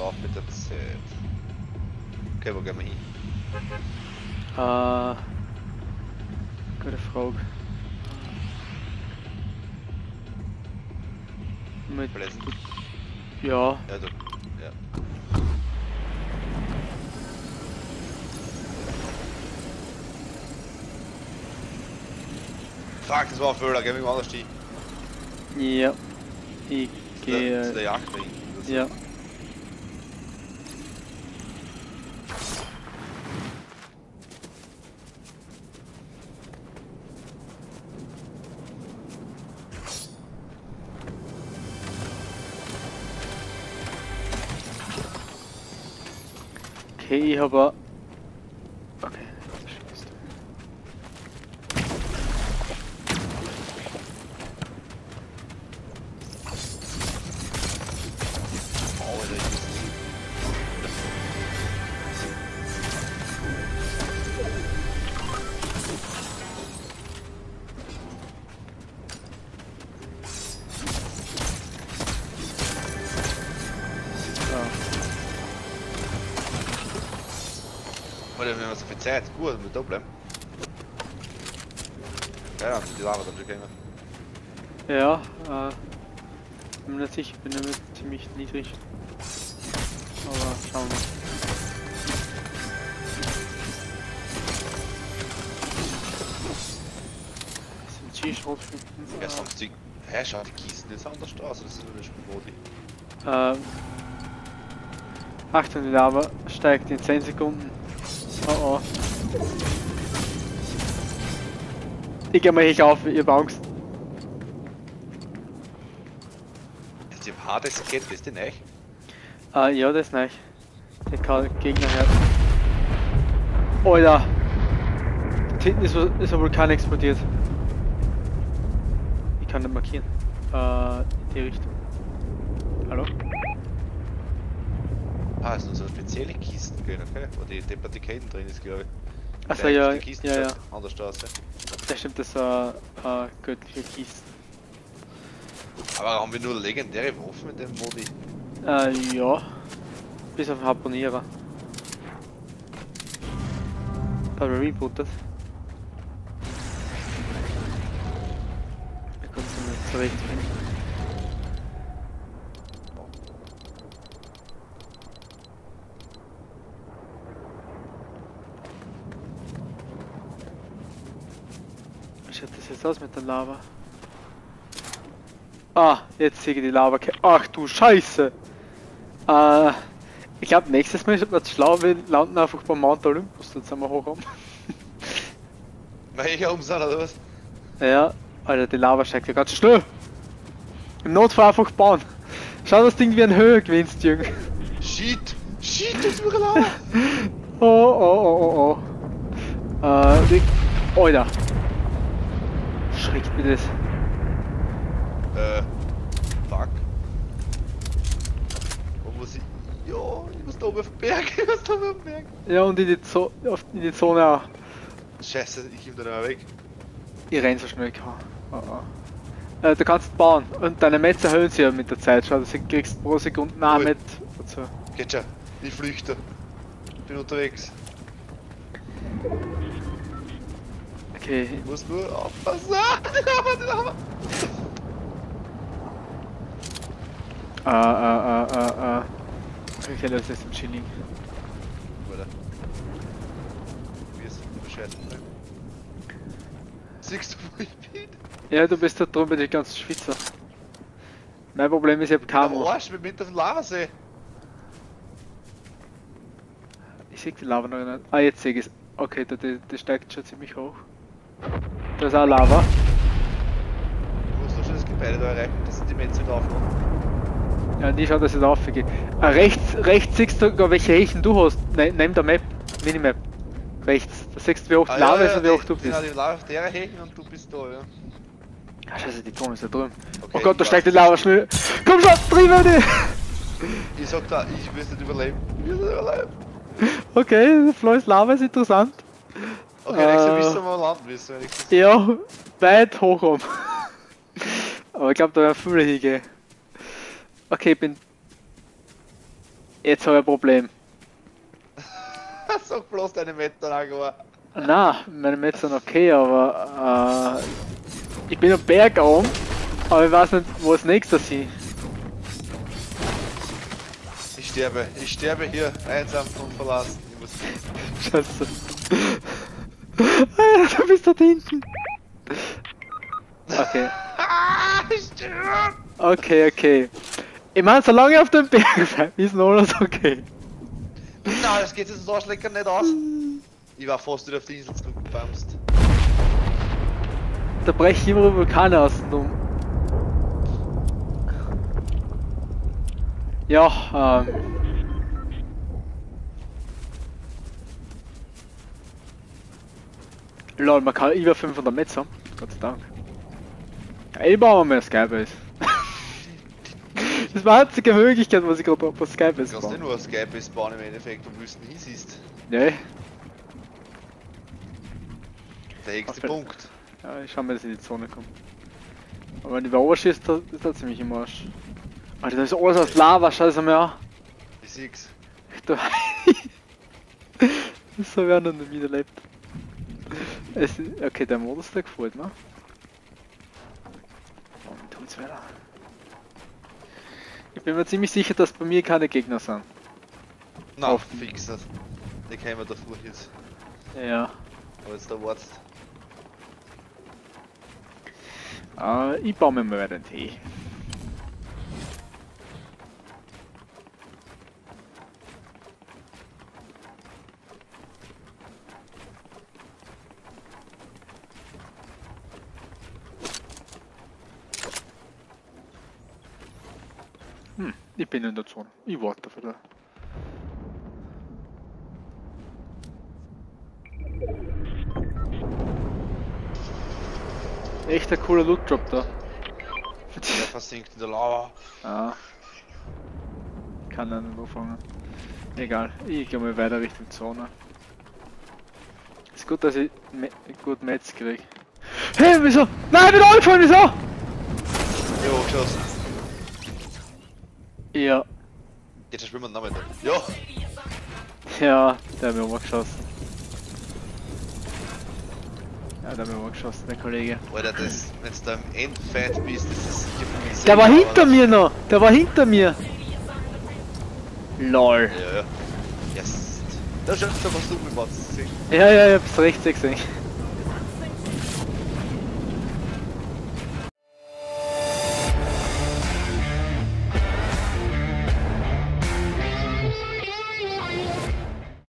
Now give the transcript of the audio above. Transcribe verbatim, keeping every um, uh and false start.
Lauf mit der Zeit. Okay, wo gehen wir hin? Äh. Gute Frage. Mit. Bläsen? Ja. Ja, du. Ja. Fuck, das war ein Fehler, geh mich woanders hin. Ja. Ich gehe. Zu der Jagd hin. Ja. Okay, ich habe. Okay, schießt. Oh, Alter, ich muss nicht. Oder wir haben so viel Zeit. Gut, mit da bleiben. Ja, ja, die Lava dann schon gehen. Ja, äh. Bin mir nicht sicher, bin damit ziemlich niedrig. Aber schauen wir. S M G-Schrot finden. Ja, sonst die. Hä, schau, die Kisten jetzt anders aus, das ist nur eine Spielmodi. Ähm. Achtung, die Lava steigt in zehn Sekunden. Oh oh. Ich geh mal hier auf, ich hab Angst. Ist die hartes Kette, ist die neu? Äh, ja, das ist neu. Der kann Gegner her. Alter! Da hinten ist, ist ein Vulkan explodiert. Ich kann nicht markieren. Äh, in die Richtung. Hallo? Ah, es sind so spezielle Kisten, gell, okay? Wo die Departicaten drin ist, glaube ich. Achso, ja, Die Kisten ja, ja. Anders aus, ja. Das stimmt, das war äh, göttliche Kisten. Aber haben wir nur legendäre Waffen mit dem Modi? Äh, ja. Bis auf den Harponierer. Da haben wir rebootet. Da kannst du nicht zurechtfinden. Wie schaut das jetzt aus mit der Lava? Ah, jetzt sehe ich die Lava. Ach du Scheiße! Äh, ich glaube nächstes Mal wird es schlau, wir landen einfach beim Mount Olympus, dann sind wir hoch rum. Mach ich oben sein, oder was? Ja, Alter, die Lava steigt ja ganz schnell. Im Notfall einfach bauen. Schau, das Ding wie ein Höhe gewinnst, Jürgen. Shit! Shit, das ist Lava! Oh, oh, oh, oh, oh. Äh, die... Alter. Schreckt mir das. Äh, fuck. Wo muss ich? Ja, ich muss da oben auf den Berg, ich muss da oben auf den Berg. Ja, und in die, Zo auf, in die Zone auch. Scheiße, ich komm da nicht mehr weg. Ich renn so schnell ich kann. Oh, oh. Äh, du kannst bauen und deine Metz erhöhen sich ja mit der Zeit. Schau, du kriegst pro Sekunde einen Met dazu. Geht schon, ich flüchte. Ich bin unterwegs. Okay. Ich muss nur aufpassen. Ah, die Lava, die Lava! Ah, ah, ah, ah, ah. Okay, das ist ein Chilling. Oder? Wie ist es Bescheid? Siehst du, wo ich bin? Ja, du bist da drum bei den ganzen Schwitzer. Mein Problem ist, ich hab Am Camo. Arsch, wir sind auf dem Lavasee. Ich sehe die Lava noch nicht. Ah, jetzt sehe ich es. Okay, da, die, die steigt schon ziemlich hoch. Da ist auch Lava. Du musst doch schon das Gebäude da erreichen, das sind die Metze drauf noch. Ja, die schaut, dass es aufgeht. Ah, rechts, rechts siehst du sogar, welche Hechen du hast. Ne, neben der Map. Minimap. Rechts. Da siehst du, wie hoch die Ah, Lava ja, ist ja, und wie hoch die- du die- bist. Die Lava auf der hängen und du bist da, ja. Ah, scheiße, die Ton ist da drüben. Okay, Oh Gott, da ich steigt die weiß. Lava schnell. Komm schon, drüber die! Ich sag da, ich will nicht überleben. Ich will nicht überleben. Okay, Floys Lava ist interessant. Okay, nächstes Mal Äh, wissen wir, wo wir landen müssen. Wenn ich das Ja, weit hoch um. Aber ich glaube, da werden viele hingehen. Okay, ich bin. Jetzt habe ich ein Problem. Sag bloß deine Meter angehört. Na, meine Metz sind okay, aber äh, ich bin am Berg oben, aber ich weiß nicht, wo das nächste ist. Ich sterbe, ich sterbe hier, einsam und verlassen. Ich muss Scheiße. Ah, du bist dort hinten. Okay. Ah, ich sterbe! Okay, okay. Ich meine, solange ich auf dem Berg bleibe, ist noch alles okay. Nein, das geht jetzt so Arschlecker nicht aus. Ich war fast wieder auf die Insel zurückgebounced. Da brechen immer Vulkane aus und um. Ja, ähm. Lol, man kann über fünfhundert Metz haben. Gott sei Dank. Ja, ich baue mir Skybase. Das ist die einzige Möglichkeit, was ich gerade auf Skybase Du kannst baue. nicht nur Skybase bauen im Endeffekt, wo Wüsten hinsiehst. Nee. Der nächste Okay. Punkt. Ja, ich schau mal, dass ich in die Zone komme. Aber wenn die Bauer schießt, da ist da ziemlich im Arsch. Alter, da ist alles aus Lava, scheiße mir an. Ich sieh's. Du. So werden noch nicht wiederlebt. Es, okay, der Modus, der gefällt mir. Oh, mir tut's wieder. Ich bin mir ziemlich sicher, dass bei mir keine Gegner sind. Na, Auf- fix das. Die kämen davor jetzt. Ja. Aber jetzt da wartest. Äh, ich baue mir mal weiter den Tee. Hm, ich bin in der Zone. Ich warte für da. Echt ein cooler Loot-Drop da. Der versinkt in der Lava. Ah. Kann er nicht anfangen. Egal, ich gehe mal weiter Richtung Zone. Ist gut, dass ich Me gut Metz krieg. Hey, wieso? Nein, ich bin angefallen, wieso? Jo, geschossen. Ja. Jetzt schwimmen wir noch weiter. Ja! Ja, der hat mir auch geschossen. Ja, der hat mir auch geschossen, der Kollege. Alter, das, wenn du da im Endfeind bist, das ist hier von mir Der war selber, hinter aber- mir noch! Der war hinter mir! LOL. Ja, ja. Yes. Da schaut doch, was du mit was gesehen. Ja, ja, ich hab's rechts gesehen.